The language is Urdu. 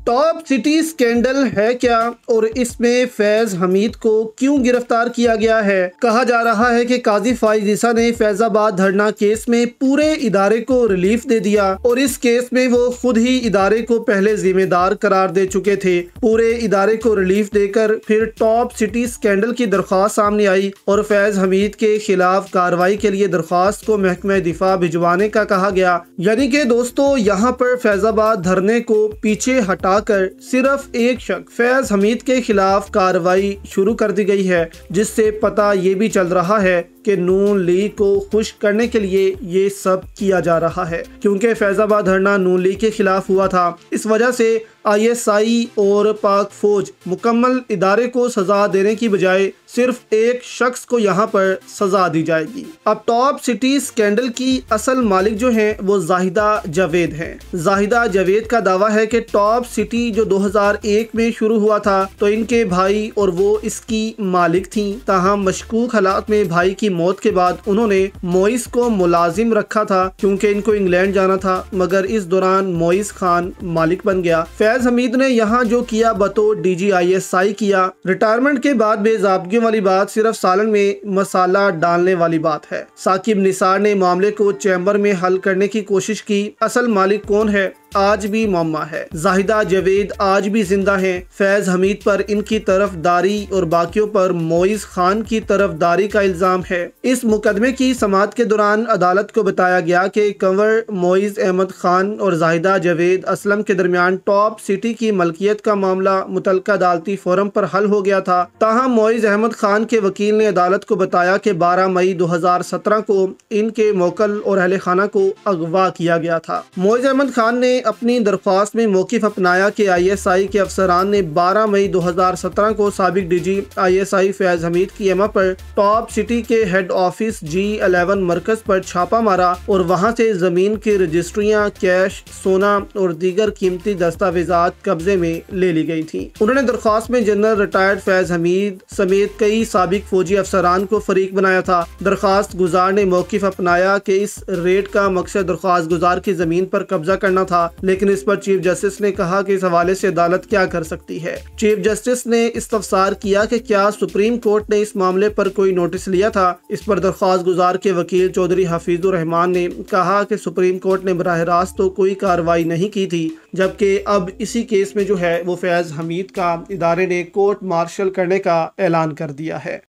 ٹاپ سٹی اسکینڈل ہے کیا اور اس میں فیض حمید کو کیوں گرفتار کیا گیا ہے؟ کہا جا رہا ہے کہ قاضی فائز عیسیٰ نے فیض آباد دھرنا کیس میں پورے ادارے کو ریلیف دے دیا اور اس کیس میں وہ خود ہی ادارے کو پہلے ذمہ دار قرار دے چکے تھے۔ پورے ادارے کو ریلیف دے کر پھر ٹاپ سٹی اسکینڈل کی درخواست سامنے آئی اور فیض حمید کے خلاف کارروائی کے لیے درخواست کو محکمہ دفاع بھجوانے کا کہا گیا۔ یعنی کہ دوستو یہاں پر فیض آباد دھرنے کو پیچھے ہٹا کر صرف ایک شخص فیض حمید کے خلاف کارروائی شروع کر دی گئی ہے، جس سے پتہ یہ بھی چل رہا ہے کہ نون لیگ کو خوش کرنے کے لیے یہ سب کیا جا رہا ہے، کیونکہ فیض آباد دھرنا نون لیگ کے خلاف ہوا تھا۔ اس وجہ سے ISI اور پاک فوج مکمل ادارے کو سزا دینے کی بجائے صرف ایک شخص کو یہاں پر سزا دی جائے گی۔ اب ٹاپ سٹی اسکینڈل کی اصل مالک جو ہیں وہ زاہدہ جاوید ہیں۔ زاہدہ جاوید کا دعویٰ ہے کہ ٹاپ سٹی جو 2001 میں شروع ہوا تھا تو ان کے بھائی اور وہ اس کی مالک تھیں، تاہم مشکوک حالات میں بھائی کی موت کے بعد انہوں نے موئز کو ملازم رکھا تھا کیونکہ ان کو انگلینڈ جانا تھا، مگر اس دوران موئز خان مالک بن گیا۔ فیض حمید نے یہاں جو کیا بطور DG ISI کیا۔ ریٹائرمنٹ کے بعد بے ضابطگیوں والی بات صرف سالن میں مسالہ ڈالنے والی بات ہے۔ ثاقب نثار نے معاملے کو چیمبر میں حل کرنے کی کوشش کی۔ اصل مالک کون ہے آج بھی معمہ ہے۔ زاہدہ جاوید آج بھی زندہ ہیں۔ فیض حمید پر ان کی طرف داری اور باقیوں پر موئز خان کی طرف داری کا الزام ہے۔ اس مقدمے کی سماعت کے دوران عدالت کو بتایا گیا کہ کنور موئز احمد خان اور زاہدہ جاوید اسلم کے درمیان ٹاپ سٹی کی ملکیت کا معاملہ متعلقہ عدالتی فورم پر حل ہو گیا تھا۔ تاہم موئز احمد خان کے وکیل نے عدالت کو بتایا کہ 12 مئی 2017 کو ان کے موکل اور اہل خانہ کو اغوا کیا گیا تھا۔ موئز احمد خان نے اپنی درخواست میں موقف اپنایا کہ ISI کے افسران نے 12 مئی 2017 کو سابق DG ISI فیض حمید کی ایما پر ٹاپ سٹی کے ہیڈ آفس G11 مرکز پر چھاپا مارا اور وہاں سے زمین کی رجسٹریاں، کیش، سونا اور دیگر قیمتی دستاویزات قبضے میں لے لی گئی تھیں۔ انہوں نے درخواست میں جنرل ریٹائرڈ فیض حمید سمیت کئی سابق فوجی افسران کو فریق بنایا تھا۔ درخواست گزار نے موقف اپنایا کہ اس ریڈ کا مقصد درخواست گزار کی زمین پر قبضہ کرنا تھا، لیکن اس پر چیف جسٹس نے کہا کہ اس حوالے سے عدالت کیا کر سکتی ہے۔ چیف جسٹس نے استفسار کیا کہ کیا سپریم کورٹ نے اس معاملے پر کوئی نوٹس لیا تھا۔ اس پر درخواست گزار کے وکیل چودھری حفیظ الرحمان نے کہا کہ سپریم کورٹ نے براہ راست تو کوئی کارروائی نہیں کی تھی، جبکہ اب اسی کیس میں جو ہے وہ فیض حمید کا ادارے نے کورٹ مارشل کرنے کا اعلان کر دیا ہے۔